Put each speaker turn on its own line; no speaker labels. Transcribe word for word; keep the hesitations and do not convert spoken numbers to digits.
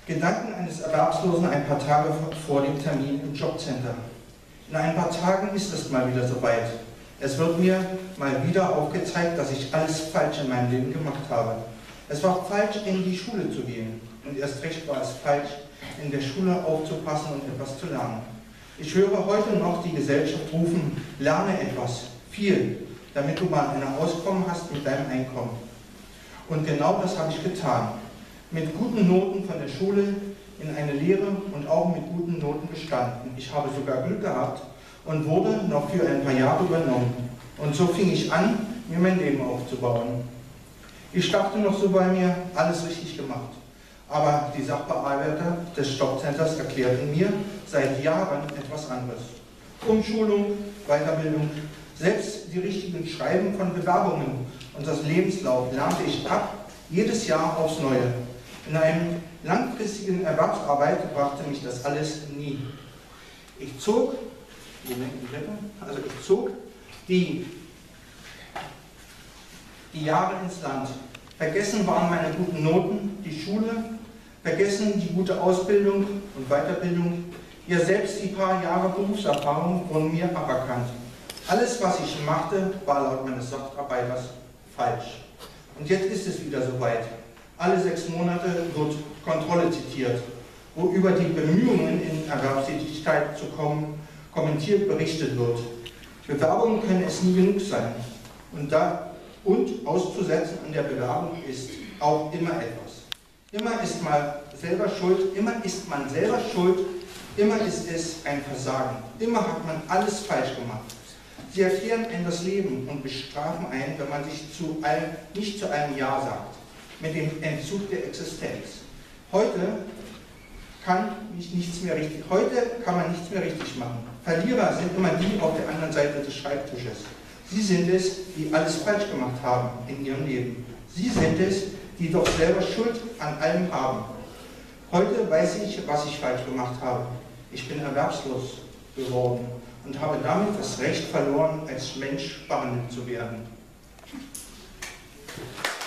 Gedanken eines Erwerbslosen ein paar Tage vor dem Termin im Jobcenter. In ein paar Tagen ist es mal wieder soweit. Es wird mir mal wieder aufgezeigt, dass ich alles falsch in meinem Leben gemacht habe. Es war falsch, in die Schule zu gehen. Und erst recht war es falsch, in der Schule aufzupassen und etwas zu lernen. Ich höre heute noch die Gesellschaft rufen, lerne etwas, viel, damit du mal ein Auskommen hast mit deinem Einkommen. Und genau das habe ich getan. Mit guten Noten von der Schule in eine Lehre und auch mit guten Noten bestanden. Ich habe sogar Glück gehabt und wurde noch für ein paar Jahre übernommen. Und so fing ich an, mir mein Leben aufzubauen. Ich dachte noch so bei mir, alles richtig gemacht. Aber die Sachbearbeiter des Jobcenters erklärten mir seit Jahren etwas anderes. Umschulung, Weiterbildung, selbst die richtigen Schreiben von Bewerbungen und das Lebenslauf lernte ich ab, jedes Jahr aufs Neue. In einem langfristigen Erwerbsarbeit brachte mich das alles nie. Ich zog, also ich zog die, die Jahre ins Land. Vergessen waren meine guten Noten, die Schule, vergessen die gute Ausbildung und Weiterbildung. Ja, selbst die paar Jahre Berufserfahrung wurden mir aberkannt. Alles, was ich machte, war laut meines Sacharbeiters falsch. Und jetzt ist es wieder soweit. Alle sechs Monate wird Kontrolle zitiert, wo über die Bemühungen in Erwerbstätigkeit zu kommen, kommentiert berichtet wird. Bewerbungen können es nie genug sein. Und, da, und auszusetzen an der Bewerbung ist auch immer etwas. Immer ist man selber schuld, immer ist man selber schuld, immer ist es ein Versagen. Immer hat man alles falsch gemacht. Sie erklären einem das Leben und bestrafen einen, wenn man sich zu einem, nicht zu einem Ja sagt, mit dem Entzug der Existenz. Heute kann, nichts mehr richtig, heute kann man nichts mehr richtig machen. Verlierer sind immer die auf der anderen Seite des Schreibtisches. Sie sind es, die alles falsch gemacht haben in ihrem Leben. Sie sind es, die doch selber Schuld an allem haben. Heute weiß ich, was ich falsch gemacht habe. Ich bin erwerbslos geworden und habe damit das Recht verloren, als Mensch behandelt zu werden.